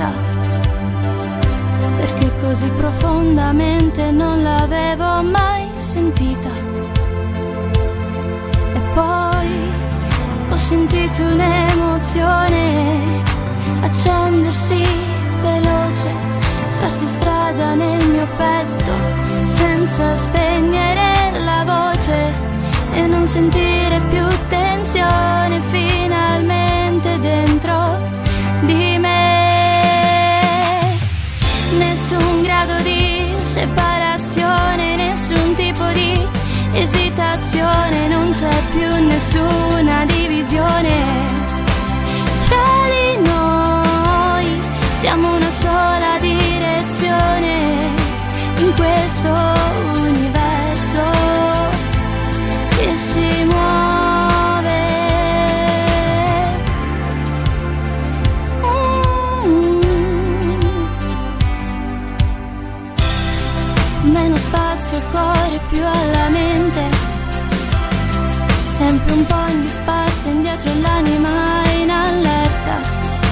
vita, perché così profondamente non l'avevo mai sentita. E poi ho sentito un'emozione accendersi veloce, farsi strada nel mio petto senza spegnere la voce e non sentire più tensione finalmente dentro di me. Nessun grado di separazione, nessun tipo di esitazione, non c'è più nessuna divisione fra di noi, siamo una sola direzione in questo universo che si muove. Meno spazio al cuore, più alla mente, sempre un po' in disparte, indietro e l'anima in allerta.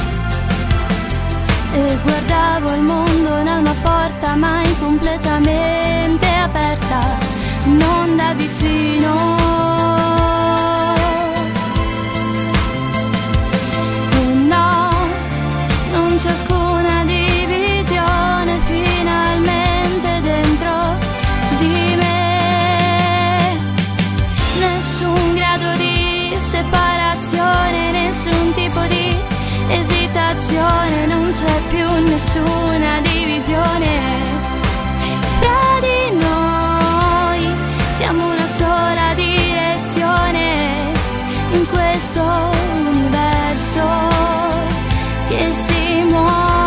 E guardavo il mondo da una porta mai completamente aperta, non da vicino. E no, non c'è alcuna divisione finalmente dentro di me. Nessun grado di separazione, nessun tipo di esitazione, non c'è più nessuna divisione fra di noi, siamo una sola direzione in questo universo che si muove.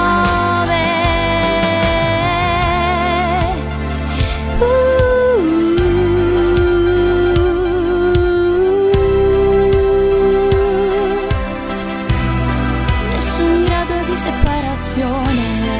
Nessun grado di separazione.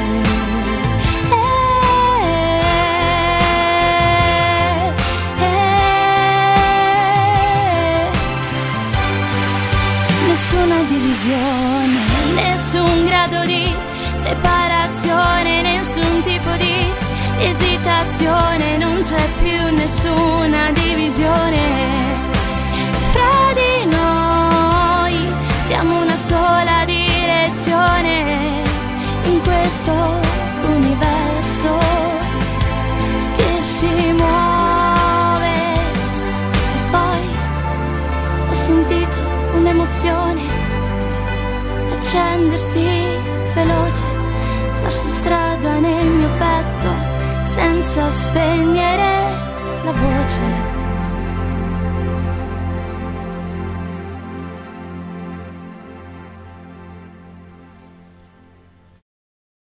Nessuna divisione, nessun grado di separazione, nessun tipo di esitazione, non c'è più nessuna divisione fra di noi, siamo una sola direzione in questo universo che si muove. E poi ho sentito un'emozione accendersi veloce, farsi strada nel mio petto senza spegnere la voce.